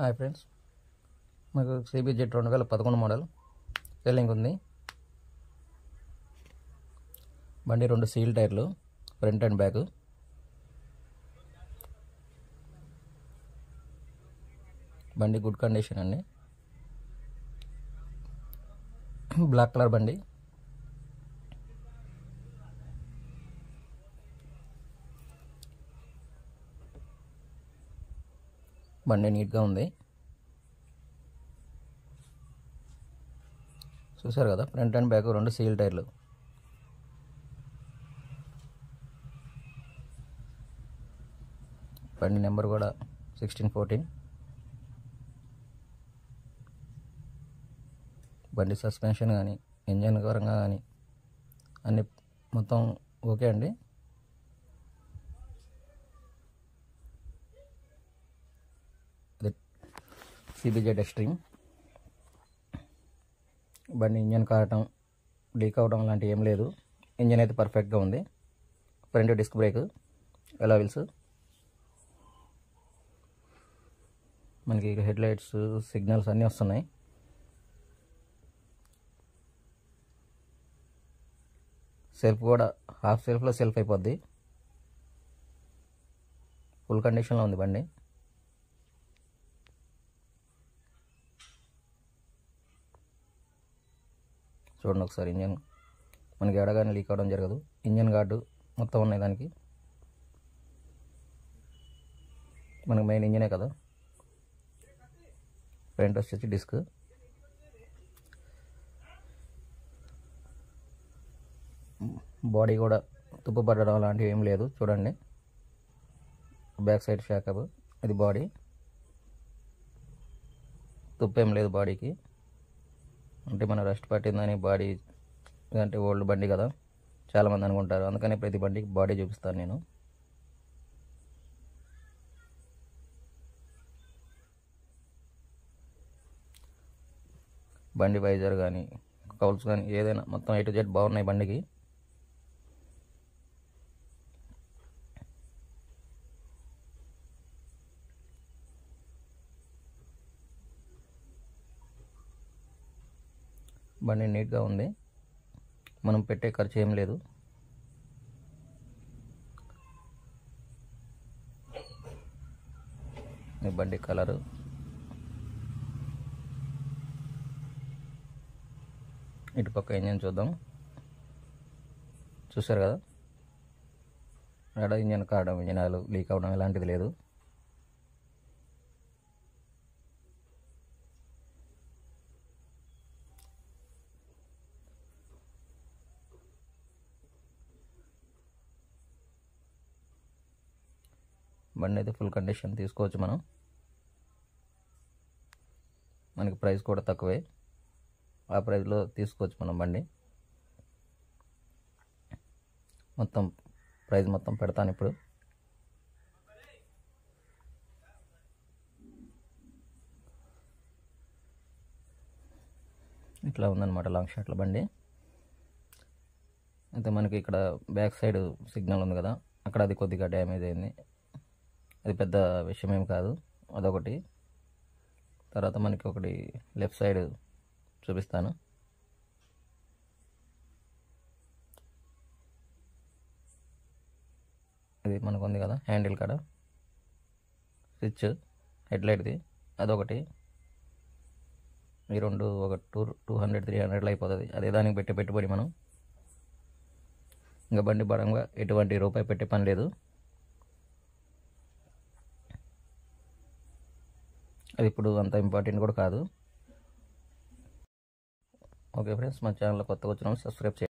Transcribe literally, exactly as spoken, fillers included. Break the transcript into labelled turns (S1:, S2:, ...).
S1: Hi friends, మాకు CBZ రెండు వేల పదకొండు మోడల్ సెల్లింగ్ ఉంది. బండి రెండు సీల్ టైర్లు, ఫ్రంట్ అండ్ బ్యాక్. బండి గుడ్ కండిషన్ అండి. బ్లాక్ కలర్ బండి. బండి నీట్గా ఉంది. చూసారు కదా, ఫ్రంట్ అండ్ బ్యాక్ రెండు సీల్ టైర్లు. బండి నెంబర్ కూడా సిక్స్టీన్ ఫోర్టీన్. బండి సస్పెన్షన్ కానీ ఇంజన్ పరంగా కానీ అన్ని మొత్తం ఓకే అండి. CBZ Xtreme. బండి ఇంజన్ కారటం, లీక్ అవడం లాంటివి ఏం లేదు. ఇంజన్ అయితే పర్ఫెక్ట్గా ఉంది. Front disc brake, alloy wheels. మనకి హెడ్ లైట్స్, సిగ్నల్స్ అన్నీ వస్తున్నాయి. సెల్ఫ్ కూడా హాఫ్ సెల్ఫ్లో సెల్ఫ్ అయిపోద్ది. ఫుల్ కండిషన్లో ఉంది బండి. చూడండి ఒకసారి. ఇంజన్ మనకి ఎడగానే లీక్ అవ్వడం జరగదు. ఇంజన్ గార్డు మొత్తం ఉన్నాయి దానికి. మనకు మెయిన్ ఇంజనే కదా. ఫ్రంట్ వచ్చేసి డిస్క్. బాడీ కూడా తుప్పు పడడం లాంటివి ఏం లేదు. చూడండి, బ్యాక్ సైడ్ షాకప్. ఇది బాడీ. తుప్పు ఏం లేదు బాడీకి. అంటే మన రస్ట్ పట్టిందని బాడీ అంటే ఓల్డ్ బండి కదా చాలామంది అనుకుంటారు. అందుకని ప్రతి బండికి బాడీ చూపిస్తాను నేను. బండి వైజర్ కానీ కౌల్స్ కానీ ఏదైనా మొత్తం ఏ టు జెడ్ బాగున్నాయి బండికి. బండి నీట్గా ఉంది. మనం పెట్టే ఖర్చు ఏం లేదు. ఈ బండి కలరు. ఇటుపక్క ఇంజన్ చూద్దాం. చూసారు కదా, ఎడ ఇంజన్ కావడం, ఇంజనాలు లీక్ అవడం ఇలాంటిది లేదు. బండి అయితే ఫుల్ కండిషన్ తీసుకోవచ్చు మనం. మనకి ప్రైస్ కూడా తక్కువే. ఆ ప్రైస్లో తీసుకోవచ్చు మనం బండి. మొత్తం ప్రైస్ మొత్తం పెడతాను ఇప్పుడు. ఇట్లా ఉందన్నమాట లాంగ్ షాట్లో బండి. అయితే మనకి ఇక్కడ బ్యాక్ సైడ్ సిగ్నల్ ఉంది కదా, అక్కడ అది కొద్దిగా డ్యామేజ్ అయింది. అది పెద్ద విషయం ఏం కాదు. అదొకటి. తర్వాత మనకి ఒకటి లెఫ్ట్ సైడ్ చూపిస్తాను. ఇది మనకు ఉంది కదా హ్యాండిల్ కాడ స్విచ్, హెడ్లైట్ది. అదొకటి. ఈ రెండు ఒక టూ టూ హండ్రెడ్ త్రీ హండ్రెడ్లో అయిపోతుంది. అదే దానికి పెట్టే పెట్టుబడి మనం. ఇంకా బండి పరంగా ఎటువంటి రూపాయి పెట్టే పని లేదు. అది ఇప్పుడు అంత ఇంపార్టెంట్ కూడా కాదు. ఓకే ఫ్రెండ్స్, మా ఛానల్ కొత్తగా వచ్చినాము, సబ్స్క్రైబ్ చేయండి.